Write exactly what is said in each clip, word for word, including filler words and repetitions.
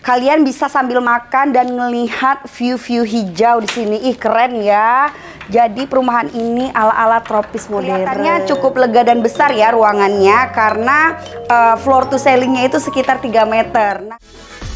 kalian bisa sambil makan dan ngelihat view-view hijau di sini. Ih, keren ya. Jadi perumahan ini ala-ala tropis modern. Kelihatannya cukup lega dan besar ya ruangannya karena uh, floor to ceilingnya itu sekitar tiga meter. Nah,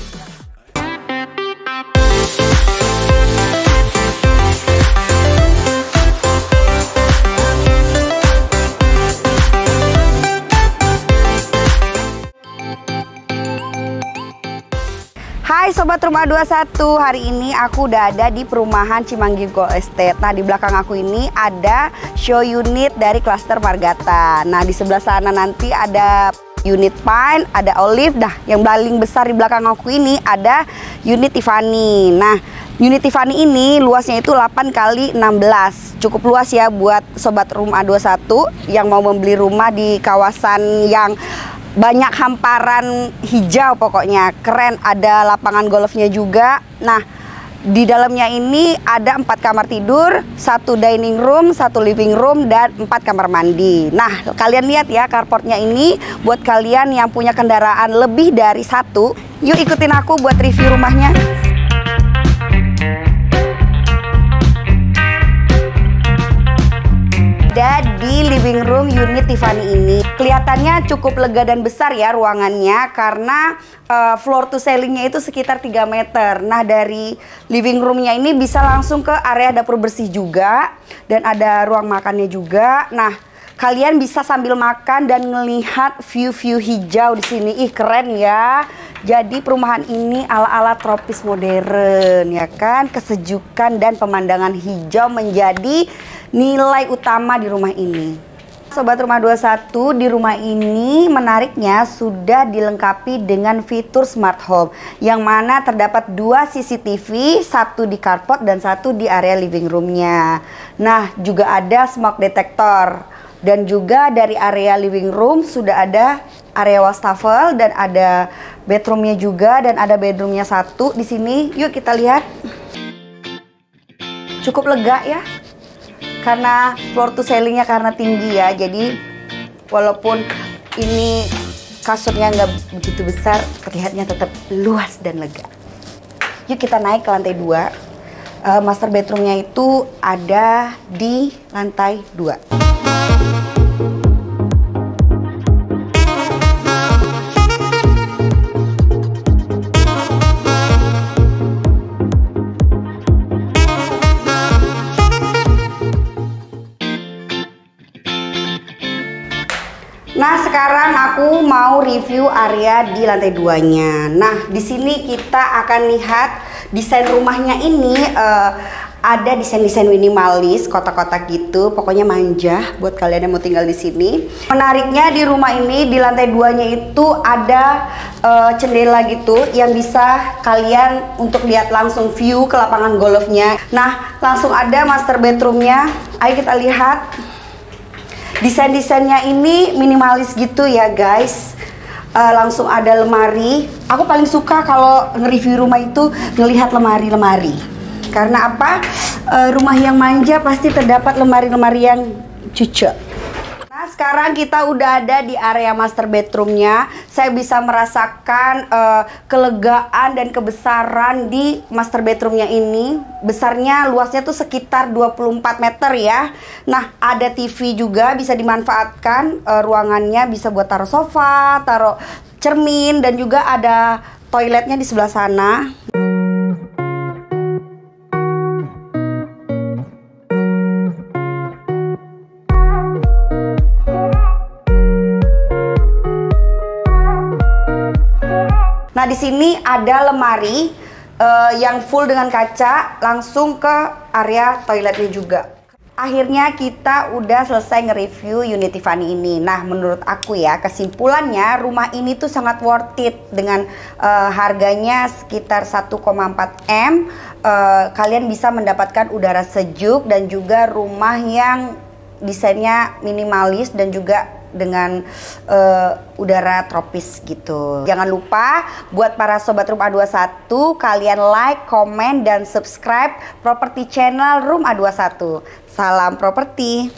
hai Sobat Rumah dua puluh satu, hari ini aku udah ada di perumahan Cimanggi Gold Estate. Nah, di belakang aku ini ada show unit dari klaster Margata. Nah, di sebelah sana nanti ada unit Pine, ada Olive. Nah, yang paling besar di belakang aku ini ada unit Tiffany. Nah, unit Tiffany ini luasnya itu delapan kali enam belas. Cukup luas ya buat Sobat Rumah dua puluh satu yang mau membeli rumah di kawasan yang banyak hamparan hijau, pokoknya keren. Ada lapangan golfnya juga. Nah, di dalamnya ini ada empat kamar tidur, satu dining room, satu living room, dan empat kamar mandi. Nah, kalian lihat ya carportnya ini buat kalian yang punya kendaraan lebih dari satu. Yuk ikutin aku buat review rumahnya. Ada di living room unit Tiffany ini. Kelihatannya cukup lega dan besar ya ruangannya karena uh, floor to ceilingnya itu sekitar tiga meter. Nah, dari living roomnya ini bisa langsung ke area dapur bersih juga dan ada ruang makannya juga. Nah, kalian bisa sambil makan dan ngelihat view-view hijau di sini. Ih, keren ya. Jadi perumahan ini ala-ala tropis modern ya kan. Kesejukan dan pemandangan hijau menjadi nilai utama di rumah ini. Sobat Rumah dua puluh satu, di rumah ini menariknya sudah dilengkapi dengan fitur smart home yang mana terdapat dua C C T V, satu di carport dan satu di area living roomnya. Nah, juga ada smoke detector dan juga dari area living room sudah ada area wastafel dan ada bedroomnya juga dan ada bedroomnya satu di sini. Yuk kita lihat. Cukup lega ya. Karena floor to ceilingnya karena tinggi ya, jadi walaupun ini kasurnya nggak begitu besar, terlihatnya tetap luas dan lega. Yuk kita naik ke lantai dua. Uh, master bedroomnya itu ada di lantai dua. Nah, sekarang aku mau review area di lantai duanya. Nah, di sini kita akan lihat desain rumahnya ini uh, ada desain-desain minimalis, kotak-kotak gitu, pokoknya manja buat kalian yang mau tinggal di sini. Menariknya di rumah ini di lantai duanya itu ada uh, jendela gitu yang bisa kalian untuk lihat langsung view ke lapangan golfnya. Nah, langsung ada master bedroomnya. Ayo kita lihat. Desain-desainnya ini minimalis gitu ya guys. uh, Langsung ada lemari. Aku paling suka kalau nge-review rumah itu ngelihat lemari-lemari. Karena apa? Uh, rumah yang manja pasti terdapat lemari-lemari yang cucuk. Nah, sekarang kita udah ada di area master bedroomnya. Saya bisa merasakan uh, kelegaan dan kebesaran di master bedroomnya ini. Besarnya, luasnya tuh sekitar dua puluh empat meter ya. Nah, ada T V juga bisa dimanfaatkan. Uh, ruangannya bisa buat taruh sofa, taruh cermin, dan juga ada toiletnya di sebelah sana. Nah, di sini ada lemari uh, yang full dengan kaca langsung ke area toiletnya juga. Akhirnya kita udah selesai nge-review unit Tiffany ini. Nah, menurut aku ya, kesimpulannya rumah ini tuh sangat worth it dengan uh, harganya sekitar satu koma empat M. Uh, kalian bisa mendapatkan udara sejuk dan juga rumah yang desainnya minimalis dan juga dengan uh, udara tropis gitu. Jangan lupa buat para Sobat Rumah dua puluh satu, kalian like, komen, dan subscribe properti channel Rumah dua puluh satu. Salam properti.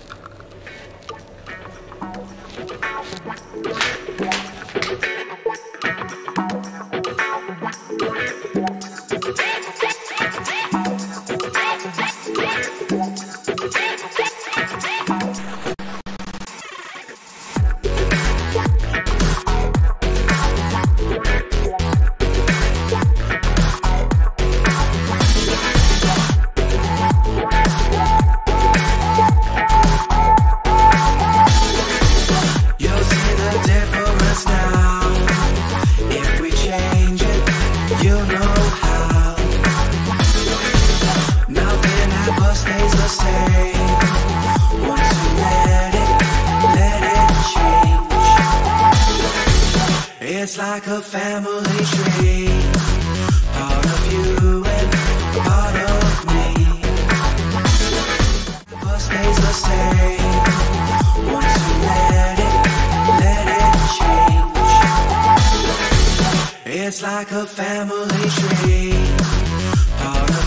a family tree, part of you and part of me. What stays the same, once you let it, let it change. It's like a family tree, part of